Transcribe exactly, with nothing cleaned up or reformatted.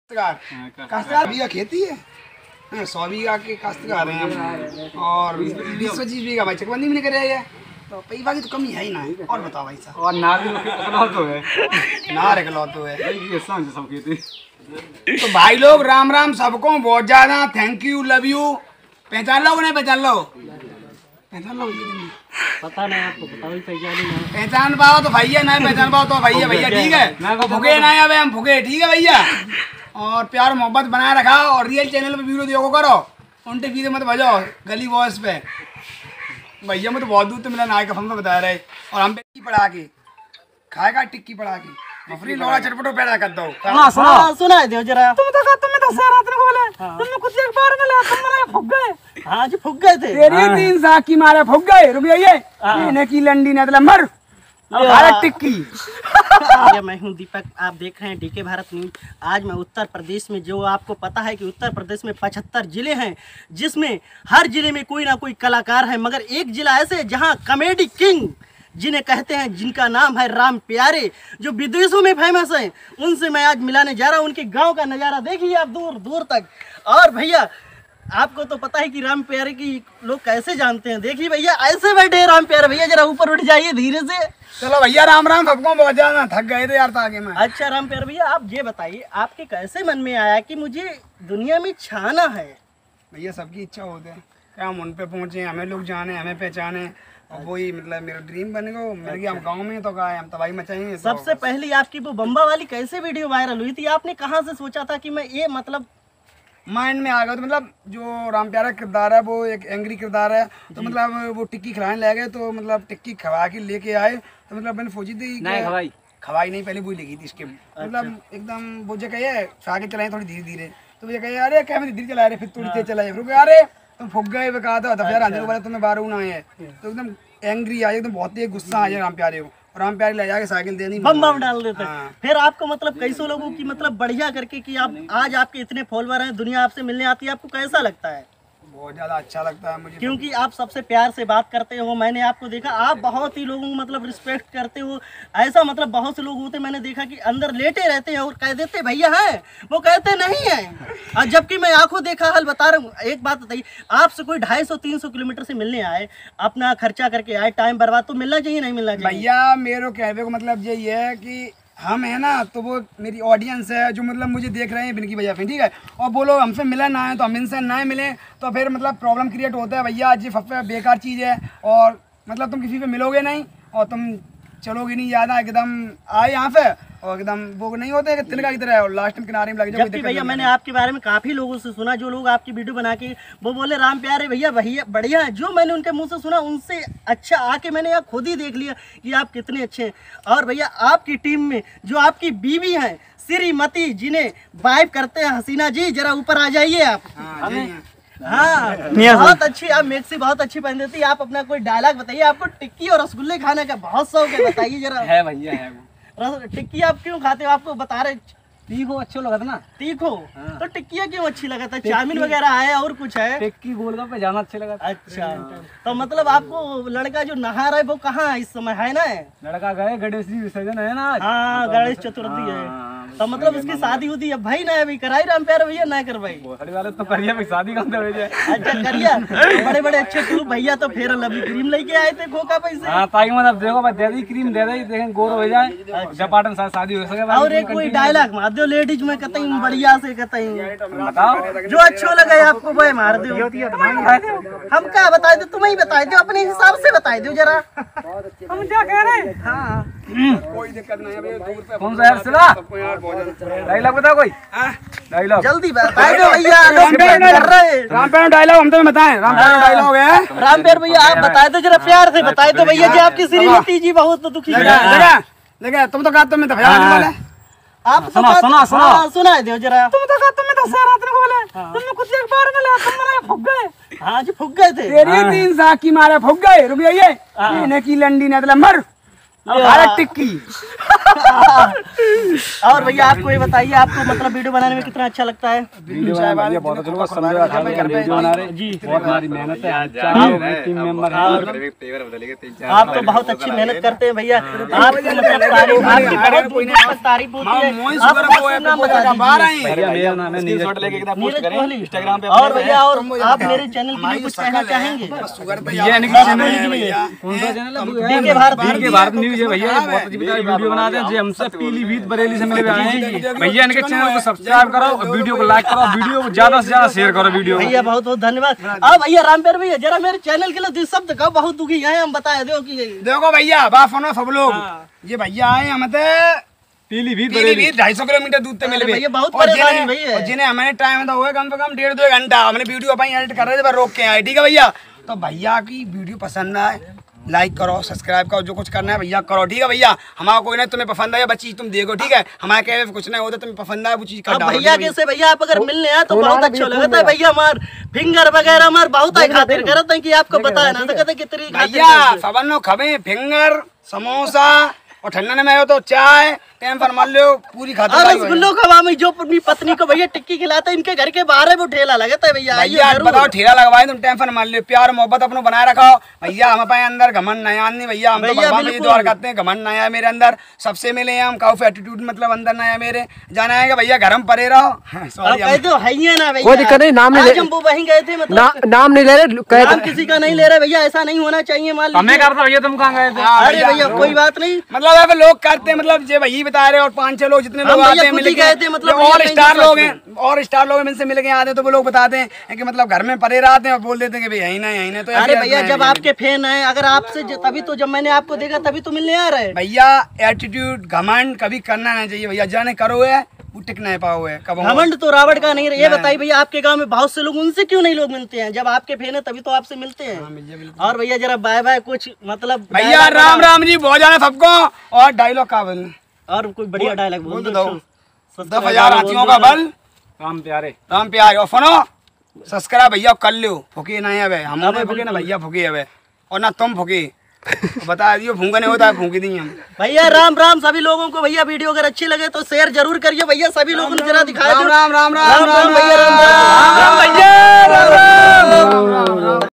काश्तकार बीघा खेती है, सौ बीघा के काश्तकार हैं और बीस पच्चीस बीघा भाई चकबंदी में नहीं करे है, तो पैसा की तो कमी है ही ना। और बताओ भाई साहब। और नार भी तो है, नार एक लौतो है सब खेती। तो भाई लोग राम राम सबको, बहुत ज्यादा थैंक यू, लव यू। पहचान लो नहीं पहचान लो, पहचान लो पता नहीं आपको, पता भी पहचान नहीं। पहचान पाओ तो भैया, नहीं पहचान पाओ तो भैया भैया ठीक है, भूखे ना अब हम भूखे ठीक है भैया। और प्यार मोहब्बत बनाए रखा और रियल चैनल पे वीडियो देखो करो, उल्टे सीधे मत बजाओ गली वॉइस पे। भैया मैं तो बहुत दूर तो मिला ना कफम में बता रहे, और हम पे टिक्की पड़ा के खाएगा, टिक्की पड़ा के मफरी लोड़ा चटपटो पैदा कर दो। हां सुना सुना दो जरा। तुम तो तुम तो सर रात को बोले तुमने कुछ एक बार में ले तुम मारे फुक गए। हां जी फुक गए थे तेरी तीन साख की मारे फुक गए। रुपया ये इन्हें की लंडी ने मतलब मर भारत टिक्की। मैं हूं दीपक, आप देख रहे हैं डीके भारत न्यूज। आज मैं उत्तर प्रदेश में, जो आपको पता है कि उत्तर प्रदेश में पचहत्तर जिले हैं, जिसमें हर जिले में कोई ना कोई कलाकार है, मगर एक जिला ऐसे जहां कॉमेडी किंग जिन्हें कहते हैं, जिनका नाम है राम प्यारे, जो विदेशों में फेमस हैं, उनसे मैं आज मिलाने जा रहा हूं। उनके गांव का नज़ारा देखिए आप दूर दूर तक। और भैया आपको तो पता है कि राम प्यारे की लोग कैसे जानते हैं। देखिए भैया ऐसे बैठे राम प्यारे, भैया जरा ऊपर उठ जाइए धीरे से। चलो भैया राम राम सबको, बहुत ज्यादा थक गए थे यार आगे में। अच्छा राम प्यारे भैया आप ये बताइए, आपके कैसे मन में आया कि मुझे दुनिया में छाना है। भैया सबकी इच्छा होती है क्या हम उन पे पहुंचे, हमें लोग जाने, हमें पहचाने, और वही मतलब मेरा ड्रीम बन गया। मेरे हम गांव में तो कहा हम तबाही मचाएंगे। सबसे पहली आपकी वो बम्बा वाली कैसे वीडियो वायरल हुई थी, आपने कहाँ से सोचा था कि मैं ये मतलब माइंड में आ गया? तो मतलब जो राम प्यारा किरदार है वो एक एंग्री किरदार है, तो मतलब वो टिक्की खिलाने ले गए, तो मतलब टिक्की खवा के लेके आए, तो मतलब मैंने सोची थी नहीं खवाई खवाई नहीं, पहले वही लगी थी इसके मतलब एकदम वो जो कहे खा के चलाए थोड़ी धीरे धीरे, तो मुझे कहे अरे क्या मैं धीरे चला रहे, फिर थोड़ी तेज चलाए, फिर अरे तुम फुक गए, वो कहा था यार अंदर वाले तुम्हें बारह ऊन आए हैं, तो एकदम एंग्री आए, एकदम बहुत ही गुस्सा आ जाए राम प्यारे को। राम प्यारे ले जाके साइकिल देनी, बम बम डाल देते। हाँ। फिर आपको मतलब कैसे लोगों की मतलब बढ़िया करके कि आप आज आपके इतने फॉलोअर हैं, दुनिया आपसे मिलने आती है, आपको कैसा लगता है? बहुत ज्यादा अच्छा लगता है मुझे, क्योंकि आप सबसे प्यार से बात करते हो। मैंने आपको देखा, आप बहुत ही लोगों को मतलब रिस्पेक्ट करते हो। ऐसा मतलब बहुत से लोग होते मैंने देखा कि अंदर लेटे रहते हैं और कह देते भैया हैं, वो कहते नहीं है। और जबकि मैं आंखों देखा हाल बता रहा हूँ। एक बात बताइए, आपसे कोई ढाई सौ तीन सौ किलोमीटर से मिलने आए, अपना खर्चा करके आए, टाइम बर्बाद, तो मिलना चाहिए नहीं मिलना चाहिए? भैया मेरे कहने को मतलब यही है कि हम है ना, तो वो मेरी ऑडियंस है जो मतलब मुझे देख रहे हैं बिनकी भैया फिर ठीक है, और वो लोग हमसे मिले ना है, तो हम इनसे ना मिले तो फिर मतलब प्रॉब्लम क्रिएट होता है। भैया आज ये फफे बेकार चीज़ है, और मतलब तुम किसी पे मिलोगे नहीं और तुम चलोगे नहीं ज़्यादा, एकदम आए यहाँ पे और एकदम वो नहीं होते कि तिनका की तरह और लास्ट में किनारे में लग जाओ। जबकि भैया मैंने आपके बारे में काफी लोगों से सुना, जो लोग आपकी वीडियो बना के वो बोले राम प्यारे भैया भैया बढ़िया है, जो मैंने उनके मुंह से सुना उनसे अच्छा आके मैंने यहाँ खुद ही देख लिया कि आप कितने अच्छे हैं। और भैया आपकी टीम में जो आपकी बीवी है श्रीमती, जिन्हें वाइफ करते हैं हसीना जी, जरा ऊपर आ जाइए आप। हाँ बहुत अच्छी, आप मैक्सी बहुत अच्छी पहन देती है। आप अपना कोई डायलॉग बताइए, आपको टिक्की और रसगुल्ले खाने का बहुत शौक है, बताइए जरा। है भैया है वो। टिक्की आप क्यों खाते हो? आपको बता रहे तीखो अच्छो लगा था ना। तीखो हाँ। तो टिक्किया क्यों अच्छी लगा था? चाउमीन वगैरह है और कुछ है? टिक्की गोलगप्पे ज्यादा अच्छे लगा। अच्छा तो मतलब आपको लड़का जो नहा रहा है वो कहाँ है इस समय, है ना? लड़का गए गणेश जी विसर्जन है ना। हाँ गणेश चतुर्थी है, तो मतलब उसकी शादी होती है भाई ना अभी कराई राम प्यारे भैया ना कर भाई वाले तो करिया भाई शादी कम हो जाए। अच्छा करिया बड़े बड़े अच्छे टू भैया तो फेयर लवली क्रीम लेके आए थे खोका पैसे। हाँ ताकि मतलब देखो भाई दे दी क्रीम दे दी, देखें गोर हो जाए जब पाटन साथ शादी हो सके। और एक कोई डायलॉग मार दो लेडीज में कहते हैं बढ़िया से कहते हैं, बताओ जो अच्छो लगे आपको वह मार दो। हम क्या बताए दो, तुम्हें ही बताए दो, अपने हिसाब से बताए दो जरा। हम क्या कह रहे हैं? हाँ कोई दिक्कत नहीं है। कौन सा यार सुना डायलॉग बता कोई डायलॉग जल्दी बताए दो भैया, लोग कर रहे। राम प्यारे डायलॉग हम तो बताएं, राम प्यारे डायलॉग है। राम प्यारे भैया आप बताए दो जरा, प्यार से बताए दो भैया जी। आपकी श्रीमती जी बहुत दुखी है। देखा देखा तुम तो कहा तुम्हें तो वाले आप सुना सुना सुना सुना दो जरा। तुम तो कहा तुम्हें तो सर रात को बोले तुमने कुछ एक बार में ले तुम मारे फुक गए। हाँ जी फुक गए थे। तेरी तीन साख की मारे फुक गए। रुपया ये इन्हें की लंडी ने मतलब मर खाया टिक्की। और भैया आपको ये बताइए, आपको मतलब वीडियो बनाने में कितना अच्छा लगता है? वीडियो बनाने में बहुत अच्छा लगता है, समझो अठारह वीडियो बना रहे जी, बहुत हमारी मेहनत है, चार टीम मेंबर हैं। आप तो बहुत अच्छी मेहनत करते हैं भैया, आपकी मतलब तारीफ, आपकी बहुत दूर दूर तक तारीफ होती है। आप अपना नाम बता दीजिए। भैया मेरा नाम है नीरज कोहली, इंस्टाग्राम पे। और भैया और आप मेरे चैनल के लिए कुछ कहना चाहेंगे? भैया इनके चैनल के लिए कौन सा चैनल है? DK Bharat DK Bharat news है भैया, बहुत अच्छी वीडियो बनाते हैं जी। हमसे पीलीभीत बरेली से मिले आए हैं भैया। इनके चैनल को सब्सक्राइब करो और वीडियो को लाइक करो, वीडियो को ज्यादा से ज्यादा शेयर करो वीडियो। भैया बहुत बहुत धन्यवाद। अब भैया रामपेर भैया जरा मेरे चैनल के लिए दो शब्द कहो, बहुत दुखी है हम, बताए दो कि देखो भैया बात सुनो सब लोग, ये भैया आए हम पीलीभीत पीलीभीत ढाई सौ किलोमीटर दूर से मिले भैया, बहुत और परेशानी जिन्हें भैया। और जिन्हें हमारे टाइम था हुआ कम से कम डेढ़ दो घंटा, हमने वीडियो अपन एडिट कर रहे थे पर रोक के आए। ठीक है भैया, तो भैया की वीडियो पसंद आए लाइक करो, सब्सक्राइब करो, जो कुछ करना है भैया करो। ठीक है भैया, हमारा कोई नहीं, तुम्हें पसंद है बच्ची तुम देखो। ठीक है, हमारे कहे कुछ नहीं होता, तुम्हें पसंद है वो चीज कर डालो। भैया कैसे भैया आप अगर मिलने आए तो बहुत अच्छा लगता है भैया। हमार फिंगर वगैरह हमार बहुत है खातिर करते हैं कि आपको बताया ना, तो कहते कितनी भैया सबनो खबे फिंगर समोसा और ठंडा में आयो तो चाय टाइम पर मान लो पूरी खाता और रसगुल्लो खवा में जो अपनी पत्नी को भैया टिक्की खिलाते हैं, इनके घर के बाहर है वो ठेला लगता है भैया। भैया बताओ ठेला लगवाए तुम टाइम पर मान लो, प्यार मोहब्बत अपनो बनाए रखो भैया। हम अपने अंदर घमंड नया नहीं भैया, हम तो भगवान में द्वार करते हैं, घमंड नया है मेरे अंदर, सबसे मिले हम काफी एटीट्यूड मतलब अंदर नया मेरे। जाना है भैया घर में परे रहो, कोई दिक्कत नहीं, नाम नहीं हम वो वहीं गए थे, मतलब नाम नहीं ले रहे, नाम किसी का नहीं ले रहे भैया, ऐसा नहीं होना चाहिए। मान हमें करता भैया, तुम कहाँ गए थे? अरे भैया कोई बात नहीं, मतलब अब लोग करते हैं, मतलब ये भैया बता रहे और पाँच छह लोग जितने लोग आते हैं मिल के, मतलब और स्टार लोग हैं और स्टार लोग इनसे मिल के आते हैं तो वो लोग बताते हैं कि मतलब घर में परे रहते हैं और बोल देते हैं कि भाई यही ना यही ना। तो अरे भैया जब आपके फैन है, अगर आपसे तभी तो, जब मैंने आपको देखा तभी तो मिलने आ रहे भैया। एटीट्यूड घमंड कभी करना नहीं चाहिए भैया, जाने करो है वो टिक नहीं पाओ है। घमंड तो रावण का नहीं रहे। ये बताइए भैया आपके गांव में बहुत से लोग, उनसे क्यों नहीं लोग मिलते हैं? जब आपके फैन है तभी तो आपसे मिलते हैं। और भैया जरा बाय बाय कुछ मतलब भैया राम राम जी बहुत जाना सबको। और डायलॉग का बोल, और कोई बढ़िया डायलॉग बोल दो। दस हजार हाथियों का बल राम प्यारे, राम प्यारे। और सुनो सब्सक्राइब भैया कर लो, फुके नहीं है हम नहीं फुके ना भैया, फुके है और ना तुम फुके बता दियो, भूंगा नहीं होता है फूंकी दी हम भैया। राम राम सभी लोगों को भैया, वीडियो अगर अच्छी लगे तो शेयर जरूर करिए भैया, सभी लोगों ने जरा दिखाया। राम राम राम राम राम भैया, राम राम।